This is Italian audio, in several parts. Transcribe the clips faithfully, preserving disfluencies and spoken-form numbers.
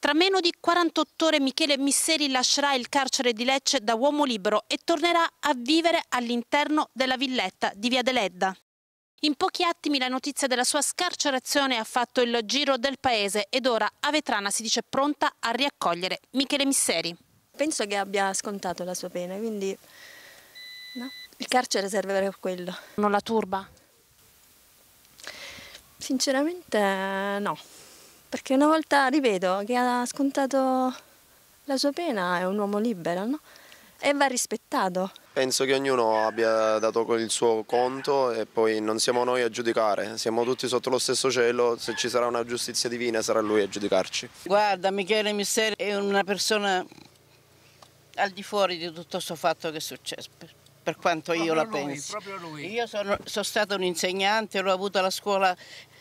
Tra meno di quarantotto ore Michele Misseri lascerà il carcere di Lecce da uomo libero e tornerà a vivere all'interno della villetta di Via Deledda. In pochi attimi la notizia della sua scarcerazione ha fatto il giro del paese ed ora Avetrana si dice pronta a riaccogliere Michele Misseri. Penso che abbia scontato la sua pena, quindi no? Il carcere serve per quello. Non la turba? Sinceramente no, perché una volta, ripeto, che ha scontato la sua pena è un uomo libero, no? E va rispettato. Penso che ognuno abbia dato il suo conto e poi non siamo noi a giudicare, siamo tutti sotto lo stesso cielo, se ci sarà una giustizia divina sarà lui a giudicarci. Guarda, Michele Misseri è una persona al di fuori di tutto questo fatto che è successo, per, per quanto io la lui, pensi. lui. Io sono, sono stata un insegnante, l'ho avuta alla scuola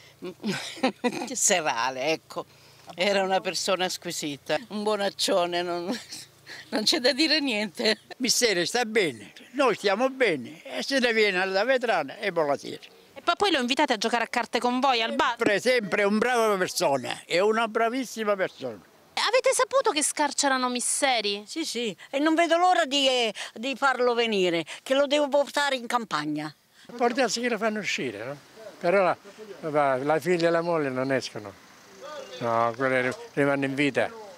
serale, ecco. Era una persona squisita, un buonaccione, non... Non c'è da dire niente. Misseri sta bene, noi stiamo bene e se ne viene alla Vetrana e buonasera. E poi lo invitate a giocare a carte con voi al bar? Sempre, sempre un brava persona, è una bravissima persona. Avete saputo che scarcerano Misseri? Sì, sì, e non vedo l'ora di, di farlo venire, che lo devo portare in campagna. Può darsi che lo fanno uscire, no? Però la, la figlia e la moglie non escono, no, quelle rimangono in vita.